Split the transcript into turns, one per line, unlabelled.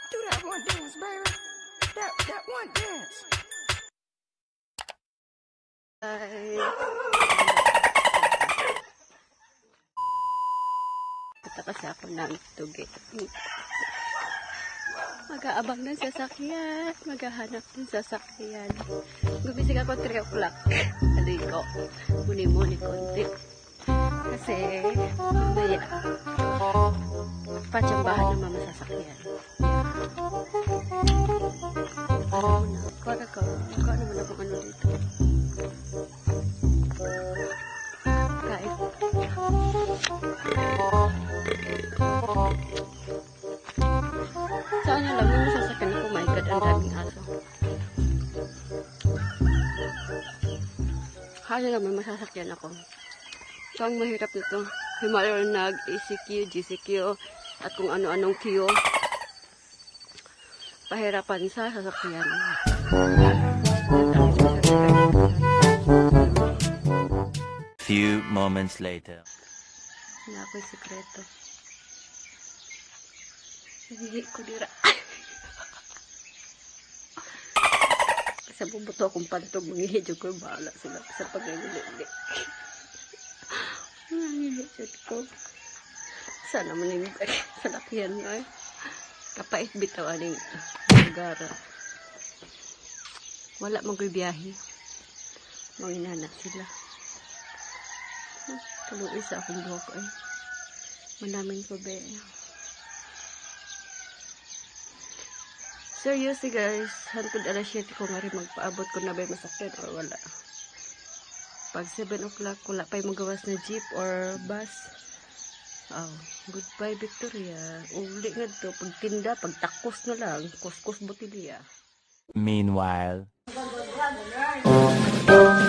Do that one dance, baby. That one dance.
Ito kasi ako ng tugi. Mag-aabang ng sasakyan. Maghahanap ng sasakyan. Gumising ako 3 o'clock. Aliko. Muni-muni konti. Kasi mamaya patsambahan ng mama sasakyan. Naka naman akong ano dito. Kain. Saan nyo lang yung sasakyan ko? My God, ang daming aso. Kaya naman masasakyan ako. So, ang mahirap nito, Himalaya nag-ECQ, GCQ, at kung ano-anong Q. Pahirapan sa sasakyan.
Few moments later.
Wala ako'y sikreto. Nahihi ko dira. Sa bubuto akong pantog, manghihidyo ko, bahala sila sa pag-nangilili. Nanghihidyo ko. Sana manimig sa lakyan nga. Kapait bitaw aning lugar. Wala magbibiyahe. Manginana sila. Tulong isa akong buhok ay. Manamin ko be. Seriously guys, hantod alas 7 ko nga rin magpaabot ko na ba masakit or wala. Pag 7 o'clock, wala pa'y magawas na jeep or bus. Oh, goodbye Victoria. Uli nga to, pagtinda, pagtakos na lang, kuskus botilya.
Meanwhile.